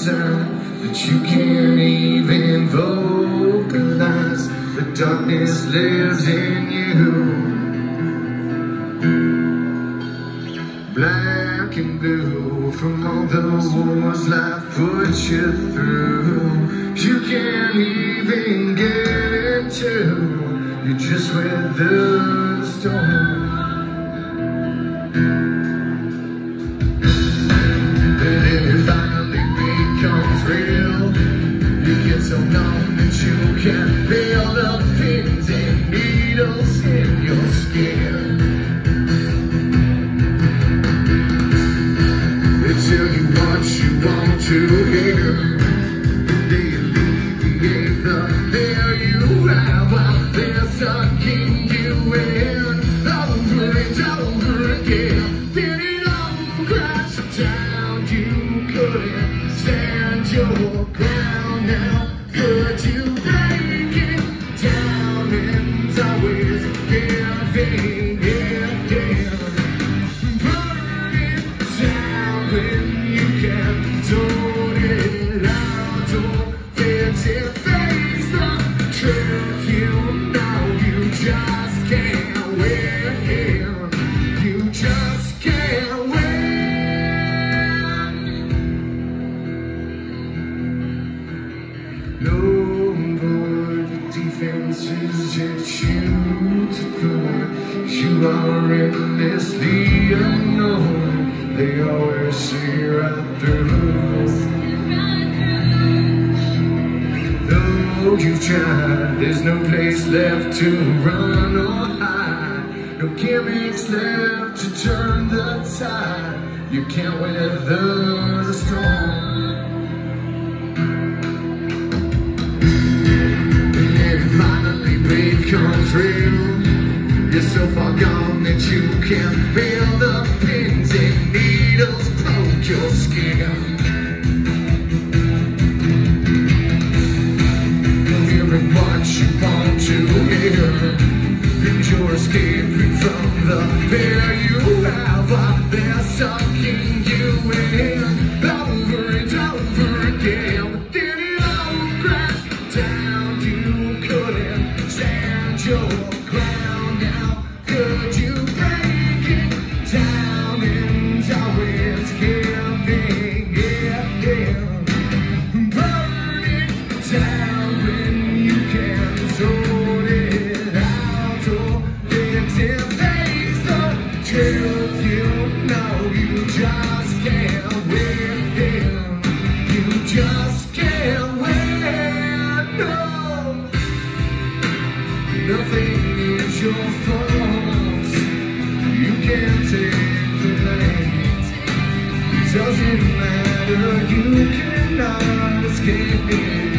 inside that you can't even vocalize. The darkness lives in you. Black and blue from all the wars life put you through. You can't even get into. You just weather the storm. But if it finally becomes real, you get so numb that you can't feel the pins and needles in your skin. Tell you what you want to hear, and they alleviate the fear you have while they're sucking you in. Over and over again, then it all crashed down. You couldn't stand your ground now. Could you break it down and always giving it in? When you can sort it out, don't fix it, face the truth. You know you just can't win. You just can't win. No more the defenses that you took on. You are endlessly unknown. They always see right through. Though you've tried, there's no place left to run or hide. No gimmicks left to turn the tide. You can't weather the storm. And it finally becomes real. You're so far gone that you can't feel the pins and needles poke your skin. You're hearing what you want to hear, and you're escaping from the fear you have up there sucking you in. Over and over again, but then it all crashed down. You couldn't stand your ground now. Could you break it down and always giving it in? Burn it down when you can sort it out, or fix it, face the truth. You know you just can't win. You just can't win. No, nothing is your fault. You can't take the blame. It doesn't matter, you cannot escape it.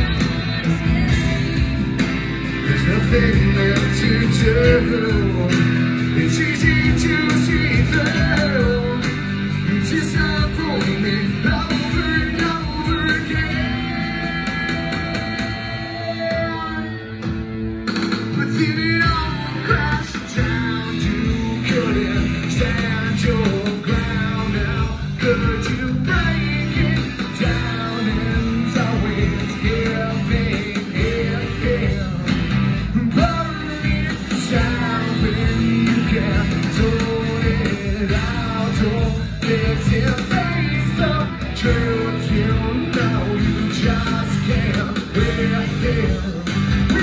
There's nothing left to do. It's easy to see through disappointment over and over again. But then it all crashed down. You couldn't stand your ground now. Could you break it down and always giving it in? Burn it down when you can sort it out, or fix it, face the truth. You know you just can't win.